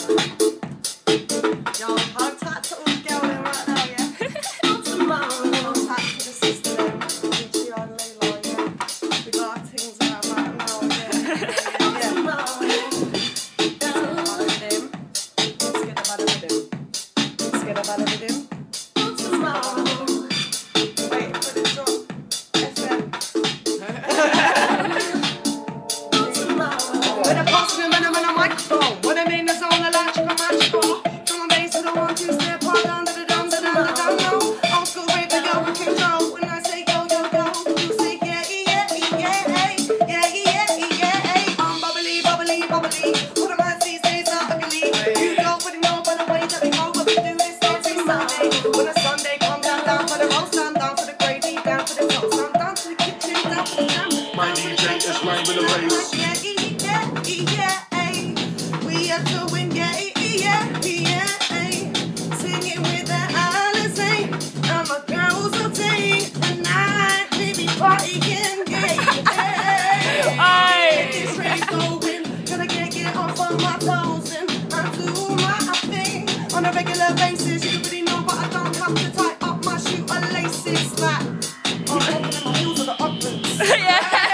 Yo, hard tight to all the girl in right now, yeah? Hard tight to the sister then. Richie and Layla, yeah? We got our things out right now, yeah. Let's get about it with him. Let's get about it with him. Wait for the drop. FM. When I pass me, when I'm on a microphone. What I mean is all electrical magical. Drum and bass with a 1, 2 step, part down to the dum, the dum, the dum, no. Old school rave, the go with control. When I say go, go, go, you say yeah, yeah, yeah, yeah, yeah, yeah. I'm bubbly, bubbly, bubbly. What am I these days are ugly? You don't really know by the way that we go, but we do this every Sunday. When a Sunday comes down for the roast, down for the gravy, down for the toast, down to the kitchen, down for the jam. My DJ is right with the race. We are doing singing with the Alice, and my girls will take the night, baby, partying gay. It's really going, gonna get off on my toes and I do my thing on a regular basis. You already know, but I don't have to tie up my shoelaces like I'm opening my heels of the uppers.